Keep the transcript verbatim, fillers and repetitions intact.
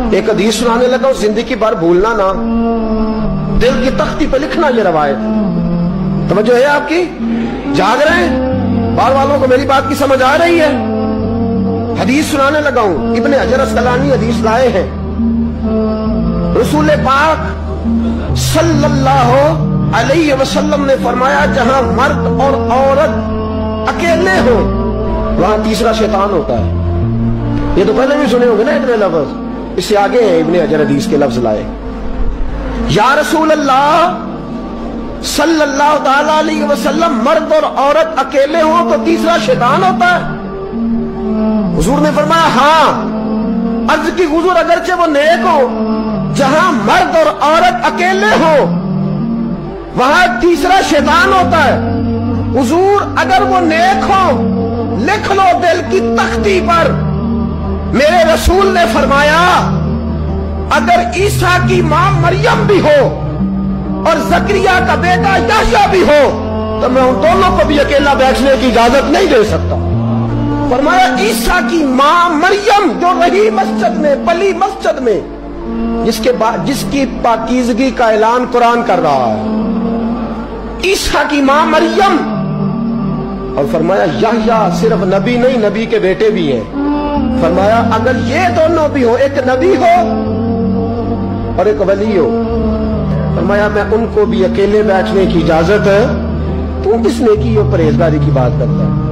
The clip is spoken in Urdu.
ایک حدیث سنانے لگا ہوں، زندگی بھر بھولنا نہ، دل کی تختی پہ لکھنا یہ روایت۔ توجہ ہے آپ کی؟ جاگ رہے ہیں؟ بار والوں کو میری بات کی سمجھ آ رہی ہے؟ حدیث سنانے لگا ہوں، ابن حجر اسقلانی حدیث لائے ہیں، رسول پاک صلی اللہ علیہ وسلم نے فرمایا جہاں مرد اور عورت اکیلے ہو وہاں تیسرا شیطان ہوتا ہے۔ یہ تو پہلے بھی سنے ہوں گے نا اتنے لفظ، اس سے آگے ہیں ابن حجر حدیث کے لفظ لائے۔ یا رسول اللہ صلی اللہ تعالی علیہ وسلم، مرد اور عورت اکیلے ہوں تو تیسرا شیطان ہوتا ہے؟ حضور نے فرمایا ہاں۔ عرض کی حضور اگرچہ وہ نیک ہو، جہاں مرد اور عورت اکیلے ہو وہاں تیسرا شیطان ہوتا ہے۔ حضور اگر وہ نیک ہو لکھ لو دل کی تختی پر، میرے رسول نے فرمایا اگر عیسیٰ کی ماں مریم بھی ہو اور زکریا کا بیٹا یحییٰ بھی ہو تو میں ان دونوں کو بھی اکیلا بیٹھنے کی اجازت نہیں دے سکتا۔ فرمایا عیسیٰ کی ماں مریم جو رہی مسجد میں، پلی مسجد میں، جس کے بعد جس کی پاکیزگی کا اعلان قرآن کر رہا ہے، عیسیٰ کی ماں مریم، اور فرمایا یحییٰ صرف نبی نہیں نبی کے بیٹے بھی ہیں۔ فرمایا اگر یہ دونوں بھی ہو، ایک نبی ہو اور ایک ولی ہو، فرمایا میں ان کو بھی اکیلے بیٹھنے کی اجازت ہے، تو کس نیکی اور پرہیزگاری کی بات کرتا ہے؟